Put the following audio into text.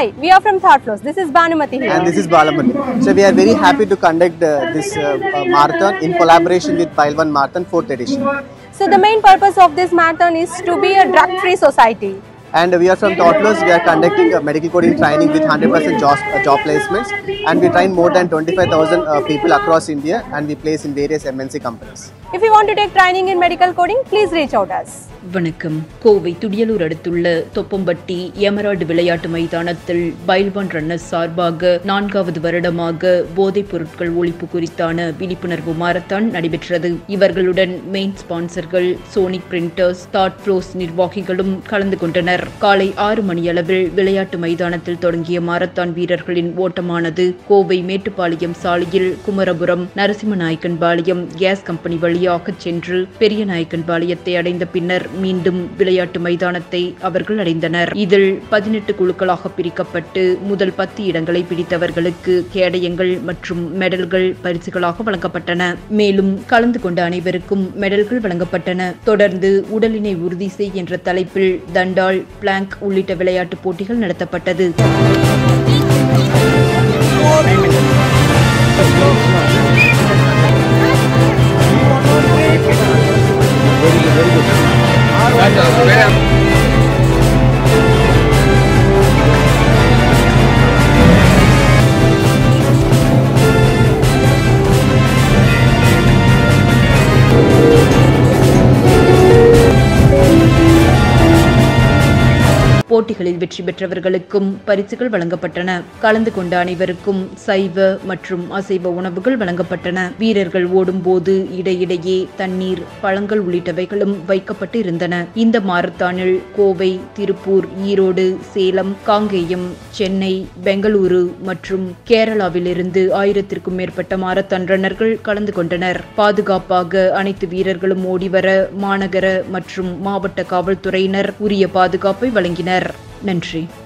Hi, we are from Thought Flows. This is Bhanumati here. And this is Balamani. So we are very happy to conduct this marathon in collaboration with Pailwan Marathon 4th edition. So the main purpose of this marathon is to be a drug-free society. And we are from Thought Flows. We are conducting a medical coding training with 100% job placements. And we train more than 25,000 people across India, and we place in various MNC companies. If you want to take training in medical coding, please reach out us. வணக்கம். கோவை துடியலூர் அடுத்துள்ள Thoppampatti Emerald விளையாட்டு மைதானத்தில் பைல்வான் runners சார்பாக 4வது வருடமாக போதைப் பொருட்கள் ஒழிப்பு குறித்தான விழிப்புணர்வு மாரத்தான் நடைபெற்றது. இவர்களுடன் மெயின் ஸ்பான்சர்கள் சோனிக் பிரிண்டர்ஸ், தாட் ஃப்ளோஸ் நிர்வாகிகளும் கலந்து கொண்டனர். காலை 6 மணியளவில் விளையாட்டு மைதானத்தில் தொடங்கிய மாரத்தான் வீரர்களின் ஓட்டமானது கோவை மேட்டுப்பாளையம் சாலையில் குமரபுரம் நரசிம்மநாயக்கன்பாளையம் கேஸ் கம்பெனி வழியாக சென்று பெரியநாயக்கன்பாளையத்தை அடைந்த பின்னர் மீண்டும் விளையாட்டு மைதானத்தை அவர்கள் அடைந்தனர். இதில் 18 குழுக்களாக பிரிக்கப்பட்டு முதல் 10 இடங்களை பிடித்தவர்களுக்கு கேடயங்கள் மற்றும் மெடல்கள் பரிசுகளாக வழங்கப்பட்டன. மேலும் கலந்து கொண்ட அனைவருக்கும் மெடல்கள் வழங்கப்பட்டன. தொடர்ந்து உடலினை உறுதி செய் என்ற தலைப்பில் தண்டால், பிளாங்க் உள்ளிட்ட விளையாட்டு போட்டிகள் நடத்தப்பட்டது. போட்டிகளில் வெற்றி பெற்றவர்களுக்கும் பரிசுகள் வழங்கப்பட்டன. கலந்து கொண்ட அனைவருக்கும் சைவ மற்றும் அசைவ உணவுகள் வழங்கப்பட்டன. வீரர்கள் ஓடும்போது இடையிடையே தண்ணீர், பழங்கள் உள்ளிட்டவைகளும் வைக்கப்பட்டு இருந்தன. இந்த மாரத்தானில் கோவை, திருப்பூர், ஈரோடு, சேலம், காங்கேயம், சென்னை, பெங்களூரு மற்றும் கேரளாவிலிருந்து 1000க்கும் மேற்பட்ட மாரத்தான் ரன்னர்கள் கலந்து கொண்டனர். பாதுகாப்பாக அனைத்து வீரர்களும் ஓடிவர மாநகர மற்றும் மாவட்ட காவல்துறையினர் உரிய பாதுகாப்பை வழங்கினர். நன்றி.